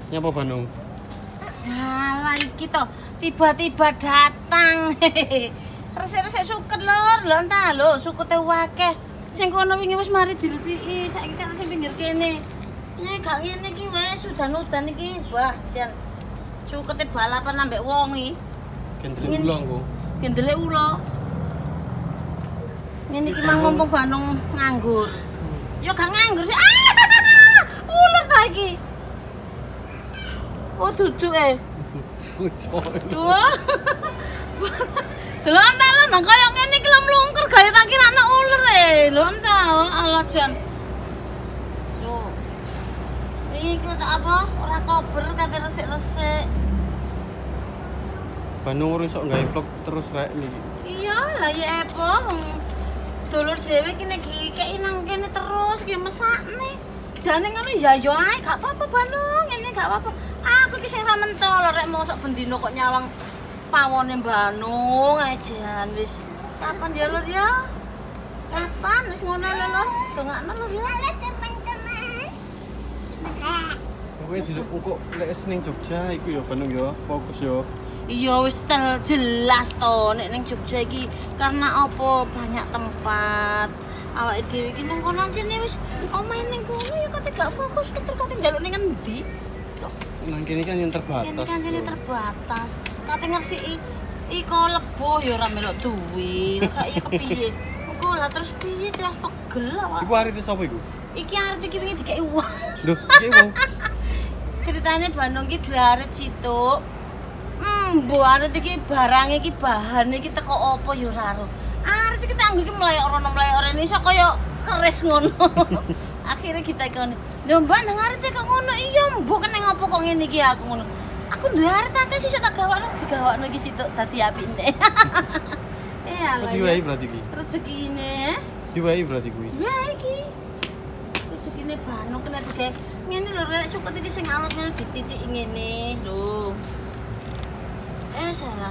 Nyapa Bandung? Alah iki to, tiba-tiba datang. Resik-resik suket lur, lho entah lho, sukete akeh. Sing kono wingi wis mari diresiki, saiki kan sing pinggir kene. Nek gak ngene iki wis udan-udan iki, wah jan. Sukete balapan ambek wong iki. Gendele ula engko. Gendele ula. Ngene iki mang ngomong Bandung nganggur. Yo gak nganggur sih. Ular ta iki. Oh duduk Kucok. Duh. Delok ta lho nang kaya ngene iki lho mlungker gawe tak kira ana ular lho ta Allah jan. Yo. Iki tak apa? Ora kober kate resik-resik. Bandung ora iso gawe vlog terus rek niki. Iya lah ya apa dulur dhewe ki nek iki nang kene terus ki mesakne. Jane ngono ya yo ae gak apa-apa Bandung, ngene gak apa-apa. Aku ki sing ramen to lho rek mosok bendino kok nyawang pawone Bandung ae jan wis. Kapan ya lur ya? Kapan wis ngono lho, dongakno lur ya. Halo teman-teman. Kowe kok lek ning Jogja iku ya Bandung ya, fokus ya. Iya wis jelas to nek ning Jogja iki karena apa banyak tempat. Awake dhewe iki nang kono jene wis omahe ning kono ya kate gak fokus terus kate njaluk ning endi. Kok nang kene kan yang terbatas. kene kan jene terbatas. Kate ngersiki iko lebo ya ora melok duwe. Gak iya kepiye. Engko lah terus piye terus pegel awak. Iku arite sapa iku? Iki arep iki wingi dikeki uang. Lho, iki wong. Ceritane Bandung iki 2 arit situk. Mbok arep iki barang iki bahan iki teko apa ya ora ro. Arep iki tak anggo iki mlayok-mlayok rene iso kaya keris ngono. Akhirnya kita kon, "Lho Mbak nang arep kok ngono?" "Iya, mbok kene ngopo kok ngene iki aku ngono." "Aku duwe arep akeh sesuk tak gawakno, digawakno iki situk dadi apine." Alah. Diwai berarti iki. Rezekine. Diwai berarti kuwi. Wah iki. Rezekine Bandung kena digawe ngene lho rek suket iki sing alus ngene dititik ngene lho. Salah.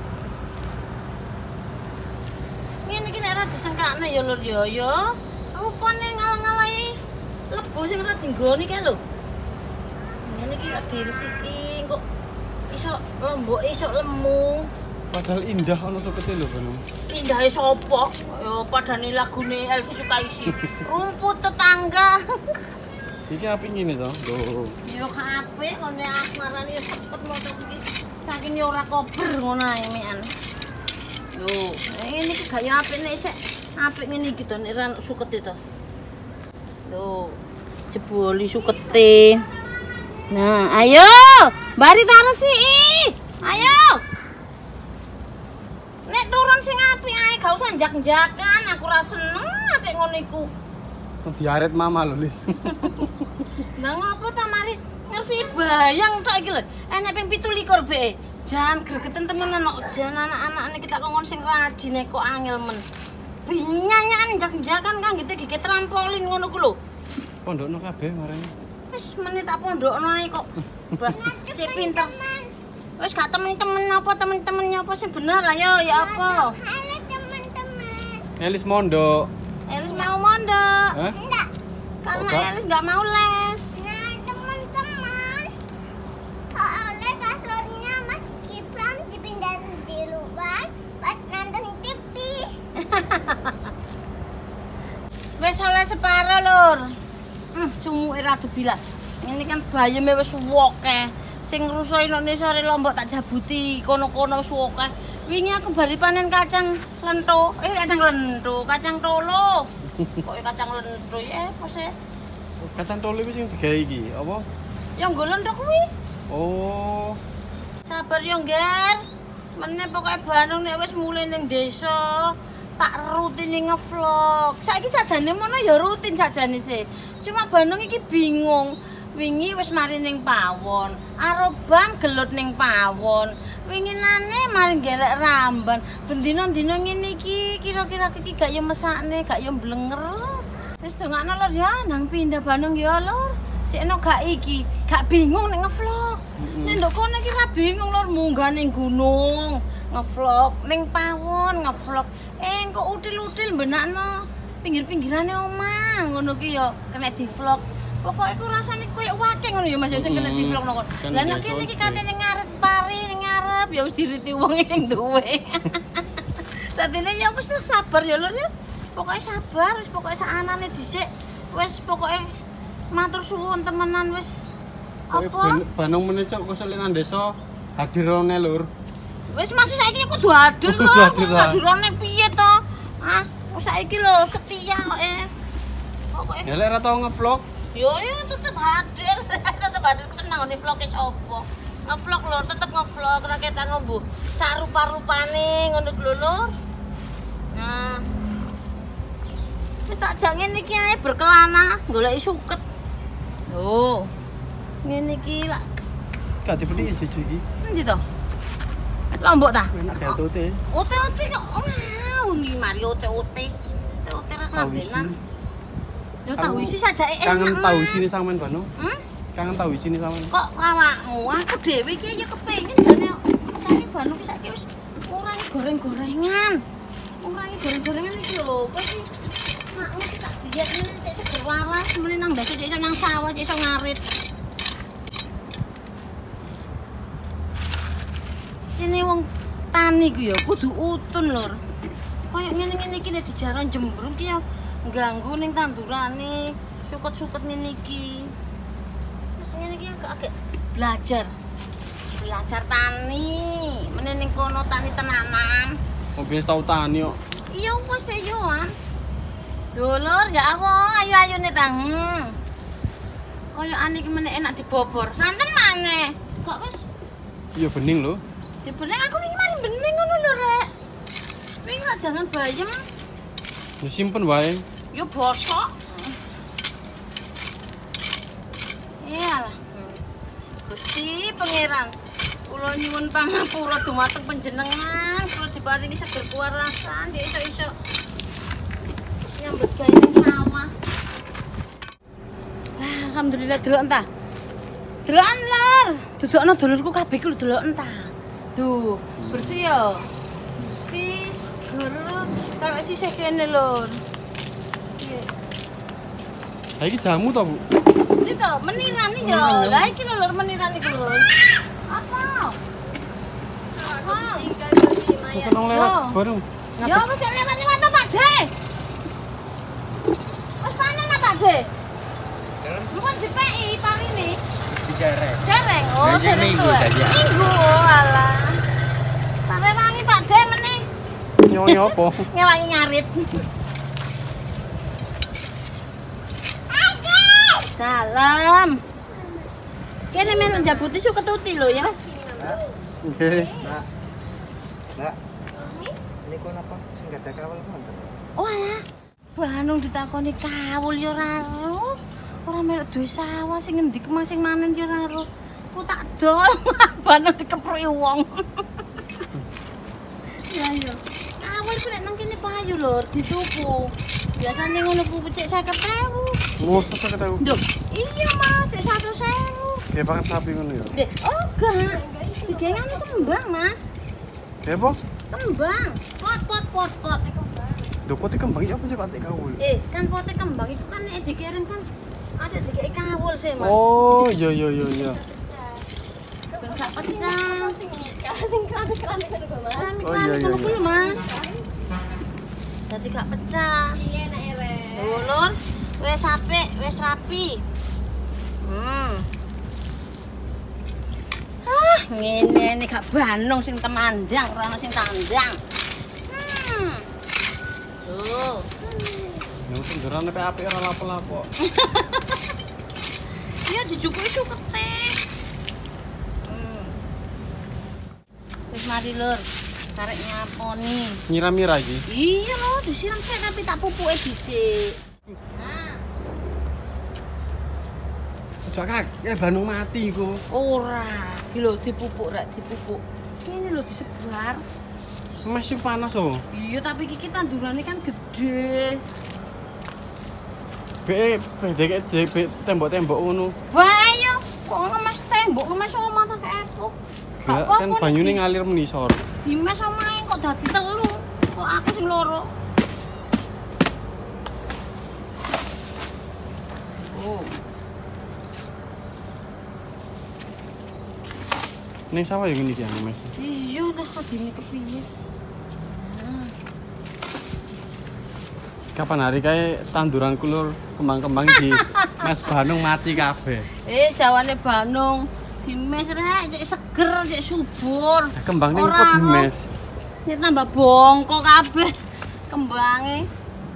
Ngene iki nek ora disengkakne ya lur ya. Rupane ngalang-alangi lebo sing ora dinggoni kae lho. Ngene iki lak diresiki kok iso lomboke iso lemu. Padahal indah ana sukete lho Bandung. Indahe sapa? Ya padane lagune Elvi Sukaisi. Rumput tetangga. Iki apik ngene to. Lho. Ya kabeh kene aku marani sepet motor iki. Saking ya ora kober ngono ae mekan. Lho, ngene iki gaya apik nek isih apik ngene iki to nek ra sukete to. Lho, jeboli sukete. Nah, ayo, bari taresi. Ayo. Nek turun sing apik ae gak usah njak-njakan, aku ra seneng nek ngono iku. Kok diaret mama lho, Lis. Lah ngopo ta mari ngersi bayang tok iki lho. Enek ping 17 be. Jan gregeten temenan kok jan anak-anakne kita kok ngono sing rajin kok angel men. Binyanyan njak-njakan kan gitu gigi trampolin ngono ku lho. Pondokno kabeh marane. Wis menit tak pondokno ae kok. Bah, cek pinter. Wis gak temen-temen apa sing bener lah yo ya apa. Halo teman-teman. Elis mondok. Elis mau mondok. Hah? Enggak. Karena Oke. Elis gak mau les. Nah teman-teman, oleh kasurnya Mas Gibran dipindah di luar buat nonton TV. Wis oleh separo lur. Sumuke rada bilang. Ini kan bayeme wis akeh. Sing rusuh Indonesia re Lombok tak jabuti kono-kono wis akeh. Wingi aku bari panen kacang lento. Kacang tolo. Kok kacang lento ya apa sih? Kacang tolo iki sing digawe iki, apa? Ya nggo lento kuwi. Oh. Sabar yo, Ngger. Meneh pokoke Bandung nek wis mulai ning desa tak rutin nge-vlog. Saiki sajane mono ya rutin sajane sih. Cuma Bandung iki bingung. Wingi wis mari ning pawon, aroban gelut ning pawon. Winginane mari ngelek ramban. Bendina-dina ngene iki kira-kira iki gak yo mesakne, gak yo blenger. Wis dongakno lur ya nang pindah Bandung ya lur. Cekno gak iki, gak bingung nek nge-vlog. Nek ndok kono iki ra bingung lur munggah ning gunung, nge-vlog ning pawon, nge-vlog. Engko util-util benakno pinggir-pinggirane omah ngono ki yo kena di-vlog. Pokoknya aku rasanya kayak wakil ngono ya Mas, sing kena di vlog nongol. Lah nek kene iki katene ngarep pari ning ngarep ya wis diriti wong sing duwe. Dadine ya wis sabar ya Lur ya. Pokoknya sabar, wis pokoknya saanane dhisik. Wis pokoknya matur suwun temenan wis. Apa? Bandung meneh kok kesel nang desa hadirone Lur. Wis masih saiki kudu hadir lho. Hadirane piye to? Ah, saiki lho setia kok Pokoknya Ya lek ora tau ngevlog. Yo tetep hadir. Tetep hadir ku tenang ngene vloge sapa. Ngevlog lho, tetep ngevlog ora ketok ngombo. Sak rupa-rupane ngono lho Lur. Nah. Wis tak jak ngene iki ae berkelana goleki suket. Lho. Ngene iki lak Gak dipedi siji iki. endi to? Lombok ta? Enak gak tote. Ote-ote kok. Oh, ini mari ote-ote. Ote-ote ra kambenan. Yo tahu isi saja Kangen tahu sini sampean Bandung. Kangen tahu sini sampean. Kok awakmu? Aku dhewe iki ya kepengin jane sane Bandung iki saiki wis ngurangi goreng-gorengan. Ngurangi goreng-gorengan iki lho, kok sih makmu iki tak diet ngene cek seger waras mrene nang ndase cek iso nang sawah cek iso ngarit. Ini wong tani ku ya kudu utun Lur. Kayak ngene-ngene iki nek dijaran jembrung ki ya ngganggu ning tandurane, suket-suket ngene iki. Terus ngene iki agak belajar. Belajar tani, meneh ning kono tani tenanan. Kok wis tau tani kok. Iya wis yo an. Lur, ya aku ayu-ayune tang. Kayak iki meneh enak dibobor. Santen maneh. Kok wis Iya bening lho. bening aku wingi mari bening ngono lho Rek. Wingi kok jangan bayem. Ya simpen wae. Yo bosok. Iyalah. Gusti Pangeran, kula nyuwun pangapura dumateng panjenengan, kula diparingi seger kuwarasan, ya iso-iso nyambut gawe ning sawah. Alhamdulillah delok entah. Delokan Lur, dudukno dulurku kabeh ku delok entah. Tuh, bersih ya. Bersih, seger. Karek sisih kene Lur. Ha iki jamu to, Bu? Iki to menirani ya. Lah iki lho Lur menirani ku Lur. Apa? Apa? Seneng lewat bareng. Ya wis lewat-lewat to Pak De. Wis panen apa Pak De? Bukan dipeki parine. Dijarek. Dereng. Oh, dereng tuwa. Minggu oh alah. Sampai wangi Pak De meneh. Nyonya apa? Ngewangi ngarit. Salam. Kene men njabuti suket uti lho ya. Nggih. Nak. Ini kon apa? Sing gak ada kawal wonten. Oh alah. Bandung ditakoni kawul ya ora ro. Ora melok duwe sawah sing ngendi masing manen ya ora ro. Ku tak dol Bandung dikepruki wong. Ya yo. Kawul ku nek nang kene payu lho dituku. Biasane ngono ku cek 50.000. Mosok tak tahu. Duh, iya Mas, cek 100.000. Kayak pakai sapi ngono ya. Dek, oh enggak. Digengan kembang, Mas. Kayak apa? Kembang. Pot. Lho pote kembang iki apa sih Pak Tek kawul? Kan pote kembang itu kan nek dikirim kan ada dikei kawul sih, Mas. Oh, iya. Ben gak pecah. Sing keramik kan kok, Mas. Oh, iya. Dulu, Mas. Dadi gak pecah. Iya, nak Ere. Lur, wis apik, wis rapi. Ngene gak Bandung sing temandang, ora ono sing tandang. Tuh. Ya senderane pe apik ora lapo-lapo. Iya dijukuki sukete. Wis mari Lur, karek nyaponi. Nyiram-nyiram iki. Iya lho, disiram sik tapi tak pupuke dhisik. Nah, Ojo kakek Bandung mati iku. ora. Iki lho dipupuk rek, dipupuk. Ini lho disebar. Masih panas oh. Iya, tapi iki tandurane kan gede. Be tembok-tembok ngono. Wah, yo, kok ngemes tembok, ngemes omah tak kepo. Gak kan banyune ngalir menisor. Dimes omahe kok dadi telu. Kok aku sing loro. Oh. Ning sawah ya ngene iki Mas. Iya lah kok dene kepiye. Kapan hari kae tanduran kulur kembang-kembang di Mas Banung mati kabeh. Jawane Banung dimes rek, cek seger, cek subur. Kembang ning Ora, kok dimes. Ini tambah bongkok kabeh kembange.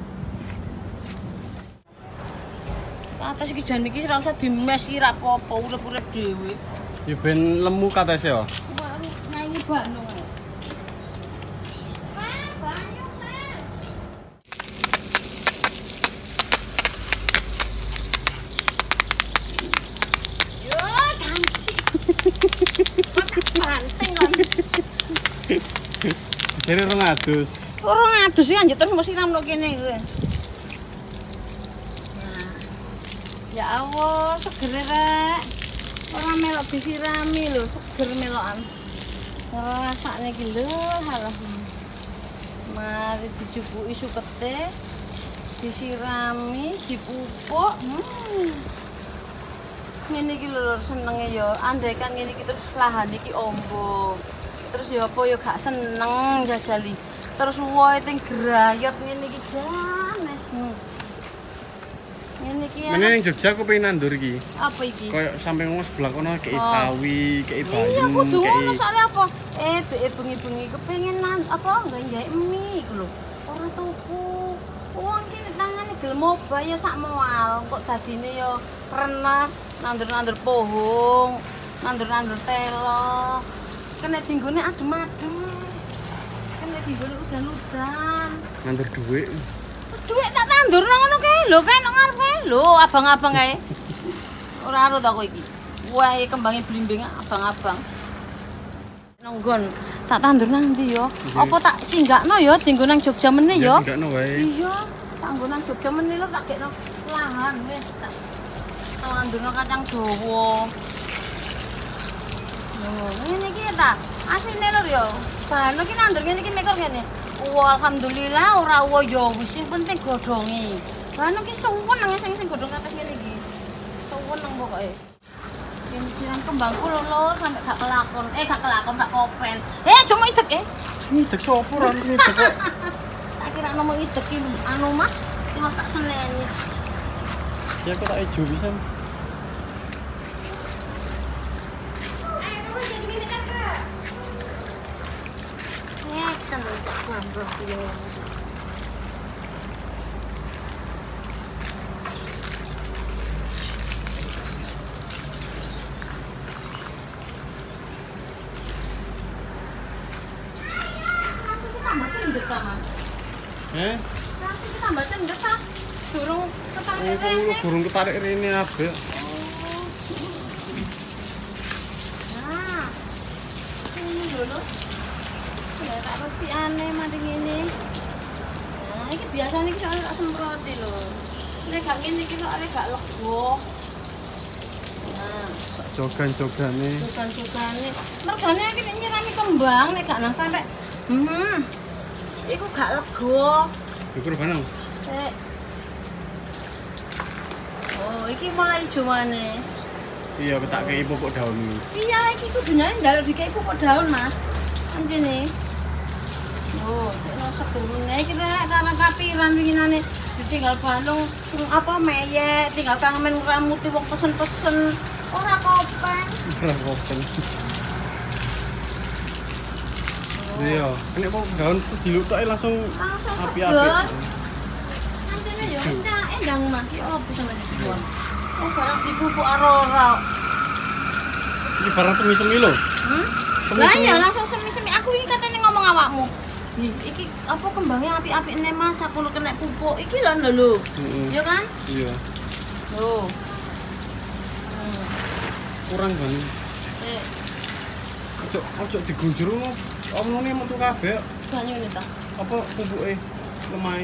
Atas iki jan iki ora usah dimes iki ra apa-apa, urip-urip dhewe. Ya ben lemu katese yo. Wah, nyanyi Banung ae. Wah, banyu, Mas. Yo, ganci. Otak banteng kon. Jare 200. Ora ngadus iki anjir terus mesti siramno kene kowe. Nah. Ya Allah, seger rek. Ora melok disirami lho, seger melokan. Ora rasane iki lho, halah. Mari dicubuki sukete. Disirami, dipupuk. Ngene iki lho senenge ya. Andai kan ngene iki terus lahan iki ombo. Terus ya apa ya gak seneng jajali. Terus wohe ting grayot ngene iki jan wis. Ngene iki ya. Meneh ning Jogja aku pengen nandur iki. Apa iki? Kayak sampe ngono sebelah kono kei Oh. sawi, kei Iya, bayam, kudu ngono kei soalnya apa? Bengi-bengi kepengin apa nggak mie iku lho. Ora tuku. Wong iki tangane gelem obah ya sak moal, kok dadine ya renes, nandur-nandur pohong, nandur-nandur telo. Kena dinggone adem-adem. Kena dinggone udan-udan. nandur dhuwit. Duit tak tandurno ngono kae lho, kae nang ngarepe. Lho, abang-abang kae. Ora arut aku iki. Wae kembange blimbing abang-abang. Nonggon tak tandur nang ndi yo? Apa tak singgakno yo dinggo nang Jogja meneh yo? Enggakno wae. Iya, tak nggo nang Jogja meneh lho tak gekno lahan wis tak tandurno kacang dawa. Lho, ngene iki ta. Asline lho yo. Bahan iki nandur ngene iki mekor ngene. Wah, alhamdulillah ora wo yo wis sing penting godhongi. Bahan iki suwen nang sing godhong kates ngene iki. Suwen nang pokoke. Ini siram kembangku lho sampe gak kelakon. Gak kelakon, gak kopen. Cuma idek Idek sopo ora idek kok. Tak kira nomor idek iki anu Mas, iki Mas tak seneni. Ya kok tak ijo pisan. Sandal cak bambang yo. Tambah cendet ta, Mas. Nanti tambah cendet ta. Durung ketarik rene. Burung ketarik rene abe. Nah. Ini dulu. Ya tak resi aneh mati ngene. Nah, iki biasane iki soalnya tak semproti lho. Nek gak ngene iki soalnya gak lego. Nah, Jogan-jogane. bukan-bukane. Mergane iki nek nyirami kembang nek gak nang sampe iku gak lego. Syukur Banung. Oh, iki mulai ijo maneh. Iya, tak kei pupuk daun. Iya, iki kudune njaluk dikek pupuk daun, Mas. Anjene. Oh, nek sedurunge iki nek karena kapiran winginane ditinggal Banung apa meyek, tinggal kangen ngeramuti wong pesen-pesen. Ora kopen. Ora kopen. Iya, nek pupuk daun dilutoke langsung api-api. Anjene yo endang Mas, iki opo sampeyan dibuang. Oh, barang dipupuk ora. Iki barang semi-semi lho. Lah ya langsung semi-semi aku iki katanya ngomong awakmu. Iki apa kembangnya api-api nih Mas, aku lu kena pupuk. Iki lho. Iya kan? Iya. Loh. Kurang banget. Ojo digunjur ngono. Omone metu kabeh. Banyu ini ta. Apa pupuke lemah.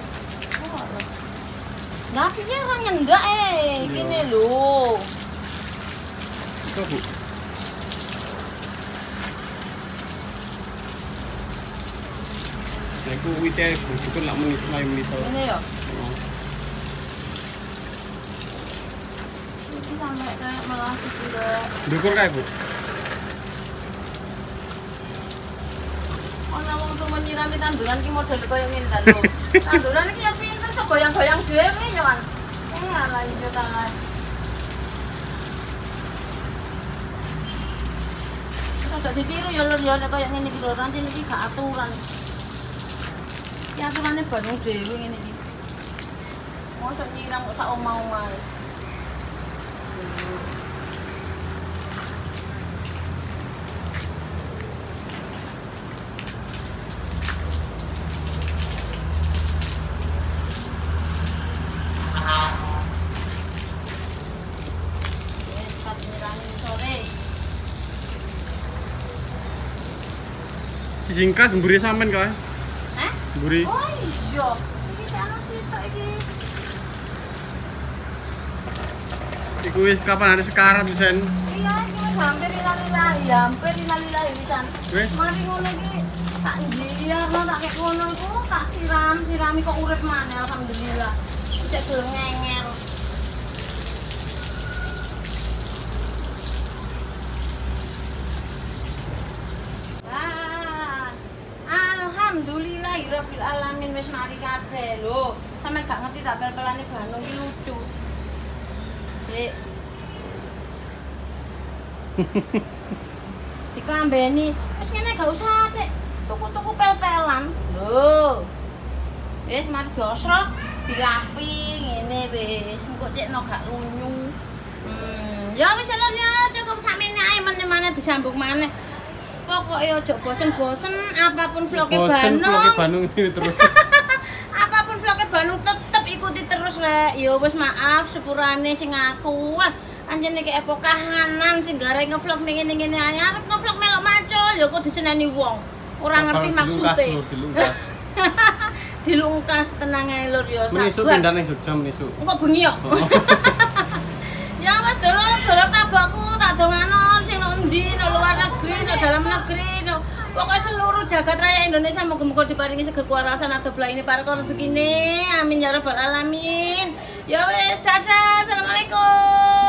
Nah, piye ora nyendak kene lho. Itu, Bu. Nah, itu wite bujukan lak menit menit. Ini ya. Iki sampai kayak malah sudah. Ndukur kae, Bu. Ana wong tuh menyirami tanduran ki model koyo ngene ta lho. Tanduran iki ya pinter sok goyang-goyang dhewe ya kan. Ala iso tangan. Terus ditiru ya lho ya koyo ngene iki lho, nanti iki gak aturan. Ki aturane Bandung dhewe ngene iki. Mosok nyiram kok sak omah-omah. Singkas mburi sampean kae. Hah? Mburi. Oh iya. Iki anu sitok iki. Iku wis kapan hari sekarang Sen? Iya, iki wis hampir inalillahi wisan. Wis. Mari ngono iki tak njiyarno tak kek ngono iku tak sirami kok urip maneh alhamdulillah. Cek gelem ngenger. Alhamdulillahirabbil alamin wis mari kabeh lho. Sampe gak ngerti tak pel-pelane Bandung iki lucu. Dik. Diklambeni, wis ngene gak usah Dik. Tuku-tuku pel-pelan. Lho. Wis mari diosrok, dilapi ngene wis. Engko cekno gak lunyu. Ya wis lho ya cukup sakmene ae meneh-meneh disambung maneh. Pokoknya ojo bosen-bosen apapun vlognya Bandung ini terus. Apapun vlognya Bandung tetep ikuti terus rek. Yo wis maaf sepurane sing aku. Wah, anjene kayak pokahanan sing gara ngevlog ngene-ngene ae. Arep ngevlog melok macul yo kok diseneni wong. Ora ngerti maksude. Dilungkas tenang ae lur yo sabar. Menisuk pindah ning Jogja menisuk. Engko bengi yo. Ya wis dolor tabakku tak dongano sing nang endi nang luar negeri, nang dalam negeri, pokoknya seluruh jagat raya Indonesia moga-moga diparingi seger kuarasan atau belah ini para rezekine. Amin ya rabbal alamin. Ya wis dadah. Assalamualaikum.